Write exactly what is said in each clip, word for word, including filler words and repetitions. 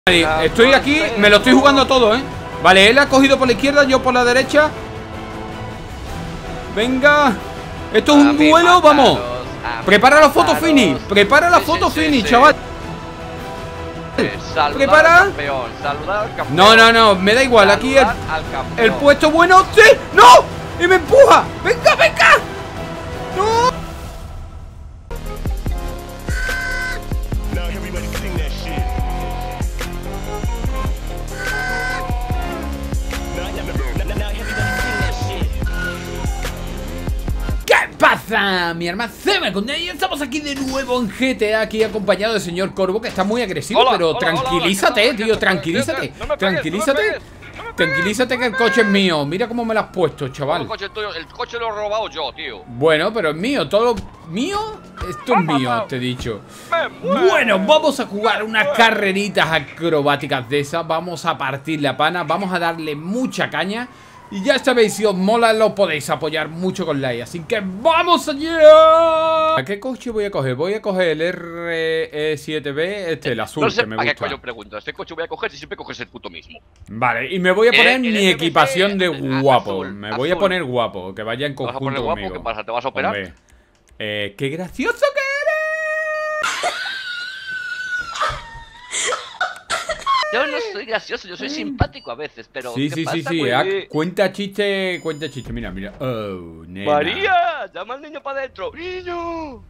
Estoy aquí, me lo estoy jugando todo, ¿eh? Vale, él ha cogido por la izquierda, yo por la derecha. Venga. Esto es un duelo, vamos. Prepara la foto finish. Prepara la foto finish, chaval. Prepara. No, no, no, me da igual. Aquí el, el puesto bueno. ¡Sí! ¡No! ¡Y me empuja! ¡Venga, venga! ¡No! ¿Qué pasa, mi hermano? Y estamos aquí de nuevo en G T A, aquí acompañado del señor Corvo, que está muy agresivo. Hola, pero hola, tranquilízate, hola, hola, tío, tranquilízate. No me tranquilízate. No me no me tranquilízate que el coche es mío. Mira cómo me lo has puesto, chaval. El coche, tuyo, el coche lo he robado yo, tío. Bueno, pero es mío, todo mío. Esto es mío, te he dicho. Bueno, vamos a jugar unas carreritas acrobáticas de esas. Vamos a partir la pana, vamos a darle mucha caña. Y ya sabéis, si os mola lo podéis apoyar mucho con like. Así que ¡vamos allá! ¿A qué coche voy a coger? Voy a coger el R E siete B, este, el azul, no sé que me gusta. ¿A qué coño pregunto? ¿Este coche voy a coger si siempre coges el puto mismo? Vale, y me voy a poner el, mi el equipación de guapo. azul, Me voy azul. a poner guapo, que vaya en conjunto ¿Te vas a poner guapo? conmigo. ¿Qué pasa? ¿Te vas a operar? Hombre, eh, ¡qué gracioso que eres! Yo no soy gracioso, yo soy simpático a veces, pero sí, ¿qué sí, pasa, sí, sí, ah, cuenta chiste, cuenta chiste, mira, mira. Oh, nena. María, llama al niño para adentro. ¡Niño!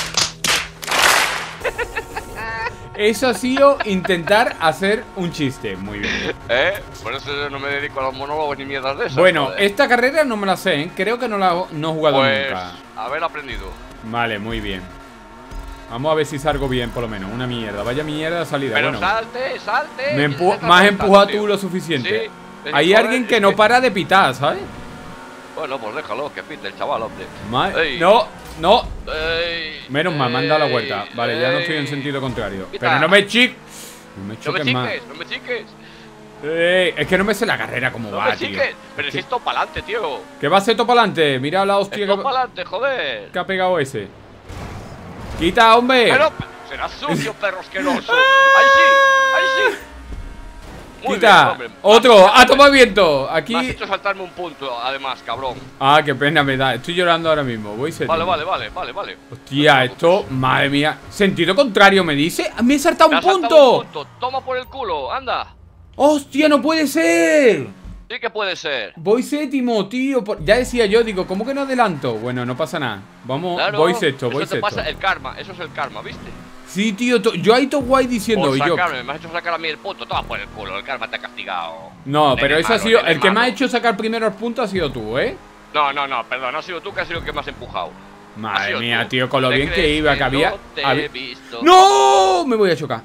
Eso ha sido intentar hacer un chiste, muy bien. ¿Eh? Por eso no me dedico a los monólogos ni mierdas de esas. Bueno, joder. Esta carrera no me la sé, ¿eh? Creo que no la no he jugado pues, nunca. Haber aprendido. Vale, muy bien. Vamos a ver si salgo bien, por lo menos. Una mierda, vaya mierda de salida. Pero bueno, salte, salte. Me, empu me has empujado tú lo suficiente. Sí, hay joder, alguien que no para de pitar, ¿sabes? Bueno, pues déjalo, que pite el chaval, hombre. Ey. No, no. Ey, Menos mal, me han dado la vuelta. Vale, ey, ya no estoy en sentido contrario. Pita. Pero no me chiques. No me chiques no me más. Chiques, no me chiques. Ey, es que no me sé la carrera como no va, me tío. Chiques. Pero si es todo para adelante, tío. ¿Qué va a ser todo para adelante? Mira la hostia es que... todo para adelante, joder. ¿Qué ha pegado ese? ¡Quita, hombre! Pero será sucio, perro asqueroso. Ahí sí, ahí sí. Muy ¡Quita! Bien, ¡Otro! ¡A tomar viento! Aquí... Me has hecho saltarme un punto, además, cabrón. Ah, qué pena me da. Estoy llorando ahora mismo. Voy séptimo. Vale, vale, vale, vale, vale. Hostia, esto... Madre mía. Sentido contrario, me dice. ¡Me he saltado un punto! Saltado un punto! Toma por el culo, anda. ¡Hostia, no puede ser! Sí que puede ser. Voy séptimo, tío. Ya decía yo, digo, ¿cómo que no adelanto? Bueno, no pasa nada. Vamos, claro, voy sexto, voy eso te sexto. Pasa el karma, eso es el karma, ¿viste? Sí, tío, yo ahí todo guay diciendo por sacarme, yo. me has hecho sacar a mí el punto, toma por el culo, el karma te ha castigado. No, nene pero eso malo, ha sido. El malo. que me ha hecho sacar primero el punto ha sido tú, ¿eh? No, no, no, perdón, no ha sido tú que has sido el que me has empujado. Madre mía, tú. tío, con lo bien que iba, que había. No, te había... he visto. ¡No! Me voy a chocar.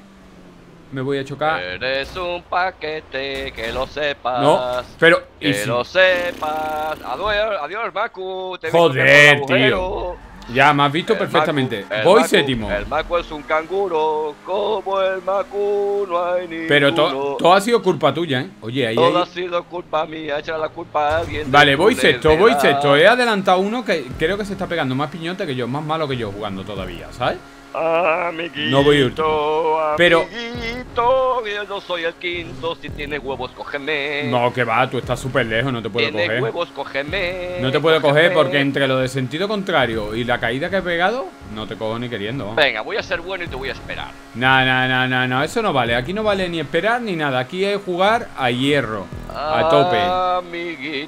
Me voy a chocar. Eres un paquete, que lo sepas. No, pero. Que si... lo sepas. Adiós, adiós, Maku. Te Joder, tío. Ya, me has visto el perfectamente. Macu, voy Macu, séptimo. El Maku es un canguro. Como el Maku no hay ninguno. Pero todo to ha sido culpa tuya, ¿eh? Oye, ahí. Todo ahí... ha sido culpa mía. Echa la culpa a alguien. Vale, voy sexto, voy sexto. He adelantado uno que creo que se está pegando más piñote que yo. Más malo que yo jugando todavía, ¿sabes? Amiguito, no voy último. Pero amiguito, yo no soy el quinto. Si tienes huevos, cógeme. No, que va, tú estás súper lejos, no te puedo Tienes coger. huevos, cógeme. No te puedo cógeme. coger porque entre lo de sentido contrario y la caída que he pegado, no te cojo ni queriendo. ¿no? Venga, voy a ser bueno y te voy a esperar. No, no, no, no, no, eso no vale. Aquí no vale ni esperar ni nada. Aquí es jugar a hierro, a tope. Amiguito.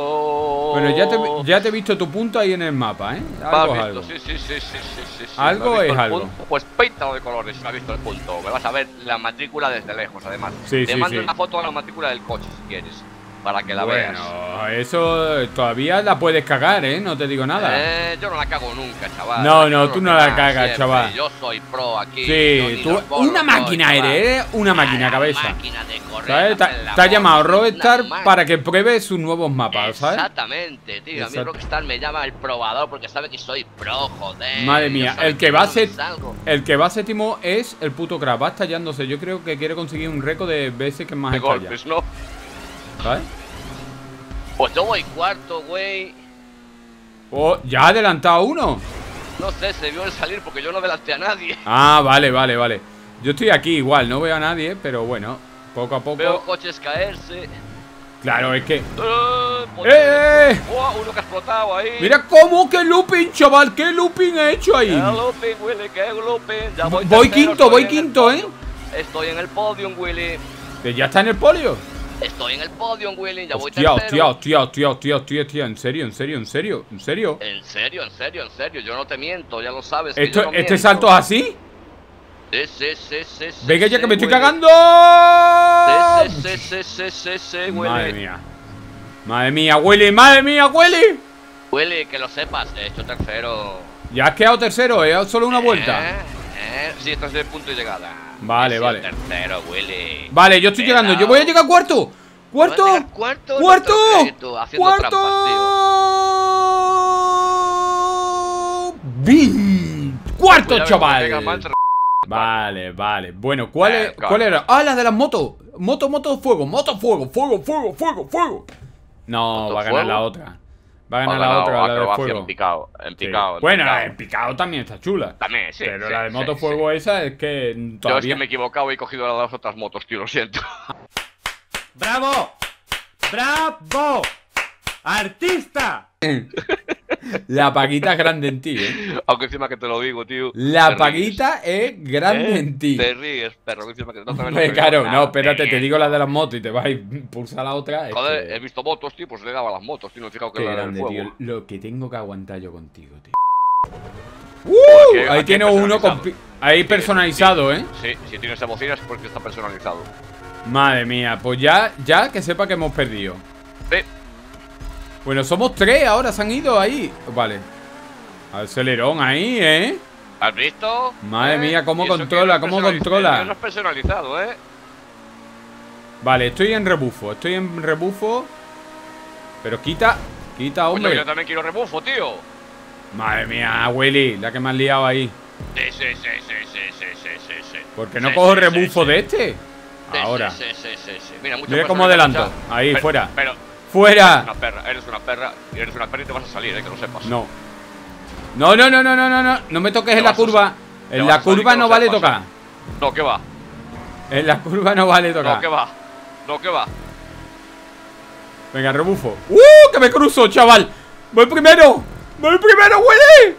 Bueno, ya te, ya te he visto tu punto ahí en el mapa, ¿eh? Algo es algo. Sí, sí, sí, sí, sí, sí, sí. Algo es algo. Punto, pues píntalo de colores si no has visto el punto. Me vas a ver la matrícula desde lejos, además. Sí, te sí, mando sí. una foto de la matrícula del coche si quieres. Para que la bueno, veas. Bueno, eso todavía la puedes cagar, ¿eh? No te digo nada. Eh, yo no la cago nunca, chaval. No, no, tú no la cagas, siempre. chaval. Yo soy pro aquí. Sí, tú una máquina eres, eres una máquina, cabeza. Máquina de correr, ¿sabes? Te, te ha llamado Rockstar para que pruebe sus nuevos mapas, ¿sabes? Exactamente, tío. Exacto. A mí Rockstar me llama el probador porque sabe que soy pro, joder. Madre mía, el que, que va set, el que va séptimo es el puto Crack. Va estallándose. Yo creo que quiere conseguir un récord de veces que más de estalla. golpes, ¿no? ¿Sabes? Pues yo voy cuarto, güey. Oh, ya ha adelantado uno. No sé, se vio el salir porque yo no adelanté a nadie. Ah, vale, vale, vale. Yo estoy aquí igual, no veo a nadie, pero bueno, poco a poco. Veo coches caerse. Claro, es que... Uh, ¡Eh! Oh, uno que ha explotado ahí. Mira cómo, qué looping, chaval, qué looping he hecho ahí. ¡Qué looping, Willy, qué looping! Ya voy Voy tercero, quinto, voy estoy en el quinto, ¿eh? podium. Estoy en el podium, Willy. ¿Que ya está en el polio? Estoy en el podium, Willy, ya voy Hostia, tercero. hostia, hostia, hostia, hostia, hostia, hostia, en serio, en serio, en serio, en serio. En serio, en serio, en serio, yo no te miento, ya lo sabes. Que ¿Esto, yo no ¿Este miento. salto es así? Sí, sí, sí, sí, sí. Venga ya sí, que me estoy Willy. cagando. Sí, sí, sí, sí, sí, sí, Willy. Madre mía. Madre mía, Willy, madre mía, Willy. Willy, que lo sepas, he hecho tercero. Ya has quedado tercero, he dado solo una vuelta. Eh, eh, sí, estás en el punto de llegada. Vale, He sido vale. tercero, Willy. Vale, yo estoy llegando, yo voy a llegar cuarto. ¡Cuarto! Vas a llegar cuarto, no te ¡Cuarto! lo crees tú, haciendo ¡Cuarto! ¡Bim! ¡Cuarto, Cuidado, chaval! que no tengas más. Vale, vale. Bueno, ¿cuál, Eh, es, claro. ¿cuál era? ¡Ah, la de las motos! Moto, moto, fuego, moto, fuego, fuego, fuego, fuego, fuego. No, ¿Moto va a ganar fuego? la otra. Va a ganar Ha la ganado otra, la de acrobacia fuego. en picado, en Sí. picado. en Bueno, picado. la de picado también está chula. También, sí. Pero sí, la de sí, moto sí. fuego esa es que Yo es todavía... que me he equivocado y he cogido las otras motos, tío, lo siento. ¡Bravo! ¡Bravo! ¡Artista! La paguita es grande en ti, ¿eh? Aunque encima que te lo digo, tío. La te paguita es ríes. grande ¿Eh? en ti. Te ríes, perro, encima que no te Hombre, claro, no, espérate, te digo la de las motos y te vas a impulsar la otra. es Joder, que- he visto motos, tío, pues le daba las motos, tío, no he fijado que Qué era el grande, fuego. tío. Lo que tengo que aguantar yo contigo, tío. Aquí- ¡Uh! Ahí aquí tiene uno con... personalizado. pi- Ahí personalizado, ¿eh? Sí, si tienes bocinas es porque está personalizado. Madre mía, pues ya, ya que sepa que hemos perdido. Sí. Bueno, somos tres ahora, se han ido ahí. Vale. Acelerón ahí, ¿eh? ¿Has visto? Madre ¿Eh? mía, cómo Y eso que controla, no es cómo personaliz- controla. No es personalizado, ¿eh? Vale, estoy en rebufo, estoy en rebufo. Pero quita, quita, Coño, hombre. yo también quiero rebufo, tío. Madre mía, Willy, la que me has liado ahí. Sí, sí, sí, sí, sí, sí, sí, sí, sí. ¿Por qué no Sí, cojo sí, rebufo sí, de sí. este? Sí, Ahora. Sí, sí, sí, sí, sí. Mira, mucho Mira cómo personalizado, adelanto. ya. Ahí, Pero- fuera. Pero eres ¡Fuera! una perra, eres una perra, y eres una perra y te vas a salir, eh, que lo sepas. No. No, no, no, no, no, no, no. No me toques Te en la vas a curva. sal- te En vas la a salir, curva que no lo vale sepas, tocar. No, que va. En la curva no vale No, que tocar. va. No, que va. Venga, rebufo. ¡Uh! ¡Que me cruzo, chaval! ¡Voy primero! ¡Voy primero, Willy!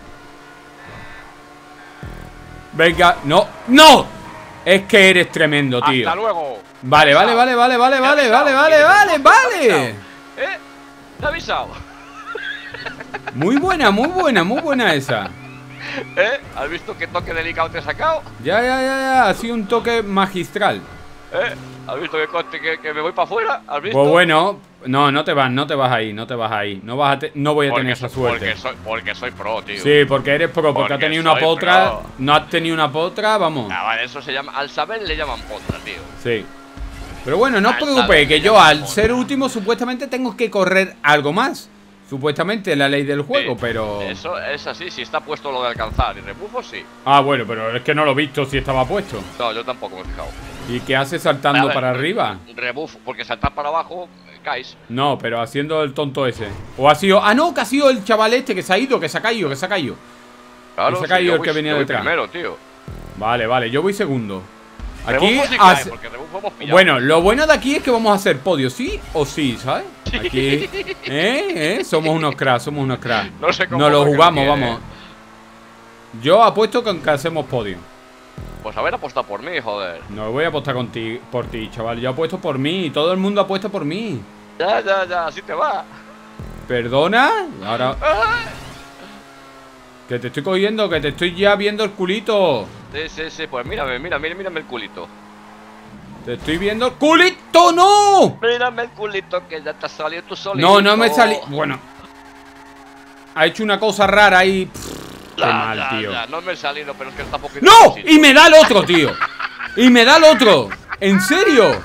Venga, no. ¡No! Es que eres tremendo, tío. Hasta luego. Vale, vale, vale, vale, vale, Te he vale, avisado, vale, tío, vale, te he vale, avisado, te he vale. avisado. ¿Eh? ¿Te he avisado? Muy buena, muy buena, muy buena esa. ¿Eh? ¿Has visto qué toque delicado te he sacado? Ya, ya, ya, ya. Ha sido un toque magistral. ¿Eh? ¿Has visto que, coste- que, que me voy para afuera? ¿Has visto? Pues bueno, no, no te vas, no te vas ahí, no te vas ahí. No vas a te- no voy a Porque tener esa soy- suerte. Porque soy, porque soy pro, tío. Sí, porque eres pro, porque, Porque has tenido una soy potra. pro. No has tenido una potra, vamos. Ah, vale, eso se llama. Al saber le llaman potra, tío. Sí. Pero bueno, no os Al preocupéis, saber que le yo llaman al potra. ser último supuestamente tengo que correr algo más. Supuestamente la ley del juego, Sí, pero... Eso es así, si está puesto lo de alcanzar y rebufo, sí. Ah, bueno, pero es que no lo he visto si estaba puesto. No, yo tampoco me he fijado. ¿Y qué hace saltando A ver, para arriba? Rebufo, porque saltar para abajo, eh, caes. No, pero haciendo el tonto ese. O ha sido... Ah, no, que ha sido el chaval este que se ha ido, que se ha caído, que se ha caído. Claro, se ha sí, caído yo el voy- que venía yo voy detrás. primero, tío. Vale, vale, yo voy segundo. Aquí... Rebufo sí has- cae, porque rebufo hemos pillado. Bueno, lo bueno de aquí es que vamos a hacer podio, sí o sí, ¿sabes? Aquí, ¿eh? ¿eh? Somos unos cracks, somos unos cracks. No sé cómo Nos lo lo que jugamos, tiene. vamos. Yo apuesto con que hacemos podio. Pues haber apostado por mí, joder. No voy a apostar con ti, por ti, chaval. Yo apuesto por mí y todo el mundo apuesta por mí. Ya, ya, ya, así te va. ¿Perdona? Ahora... Ah. Que te estoy cogiendo, que te estoy ya viendo el culito. Sí, sí, sí, pues mírame, mira, mira, mírame el culito. Te estoy viendo el culito, ¡no! Mírame el culito que ya te ha salido tú solito. No, no me salí... Bueno. Ha hecho una cosa rara ahí. Pff, qué Ya, mal, ya, tío. ya, no me he salido, pero es que está poquito. ¡No! difícil. Y me da el otro, tío. Y me da el otro. ¿En serio?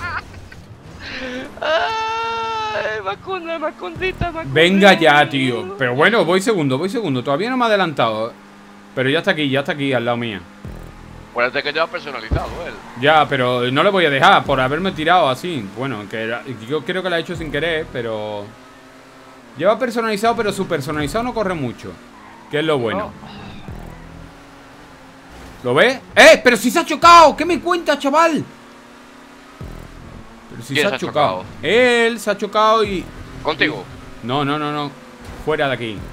Ay, vacuna, vacundita, vacuna. Venga ya, tío. Pero bueno, voy segundo, voy segundo. Todavía no me ha adelantado. Pero ya está aquí, ya está aquí, al lado mía. Pues desde que lleva personalizado él. Ya, pero no le voy a dejar por haberme tirado así. Bueno, que era- yo creo que lo ha hecho sin querer, pero... Lleva personalizado, pero su personalizado no corre mucho. Que es lo bueno. ¿Lo ves? ¡Eh! ¡Pero si se ha chocado! ¿Qué me cuentas, chaval? Pero si se ha chocado. chocado Él se ha chocado y... ¿Contigo? No, no, no, no. Fuera de aquí.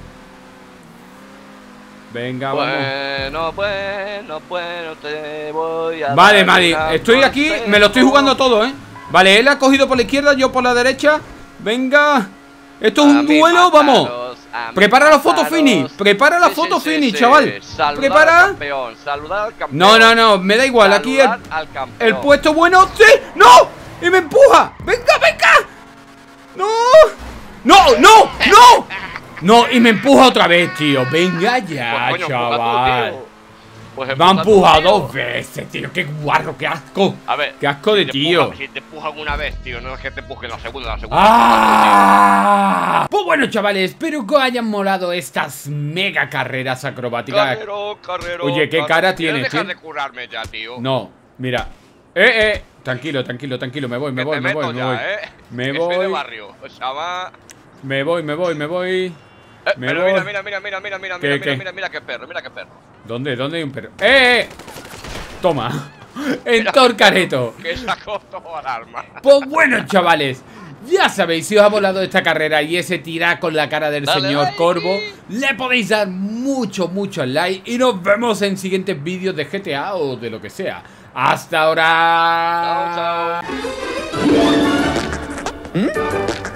Venga, bueno, vamos. Bueno, bueno, te voy a... Vale, vale, estoy aquí, me lo estoy jugando todo, ¿eh? Vale, él ha cogido por la izquierda, yo por la derecha. Venga. Esto es un duelo, vamos. Prepara la foto finish. Prepara la foto finish, chaval. Prepara. No, no, no, me da igual. Aquí el, el puesto bueno. ¡Sí! ¡No! ¡Y me empuja! ¡Venga, venga! ¡No! ¡No, no, no! No, y me empuja otra vez, tío. Venga ya, pues, coño, chaval. Tú, pues me ha empujado dos veces, tío. Qué guarro, qué asco. A ver, qué asco de si tío. Empuja, si te empujan una vez, tío, no es que te empujen la segunda, la segunda. ¡Ah! Pues bueno, chavales, espero que os hayan molado estas mega carreras acrobáticas. Carrero, carrero. Oye, qué cara tienes, dejar de curarme ya, tío. No, mira. Eh, eh. Tranquilo, tranquilo, tranquilo. Me voy, me voy, me voy, me voy. Me voy. de barrio. O sea, va... Me voy, me voy, me voy. Eh, me pero voy. mira, mira, mira, mira, mira, mira, ¿Qué, mira, qué? mira, mira, mira qué perro, mira qué perro. ¿Dónde? ¿Dónde hay un perro? ¡Eh! eh! Toma. En Torcareto. Que sacó todo alarma. Pues bueno, chavales. Ya sabéis, si os ha volado esta carrera y ese tirar con la cara del Dale señor like. Corvo, le podéis dar mucho, mucho like. Y nos vemos en siguientes vídeos de G T A o de lo que sea. ¡Hasta ahora! Chao, chao. ¿Mm?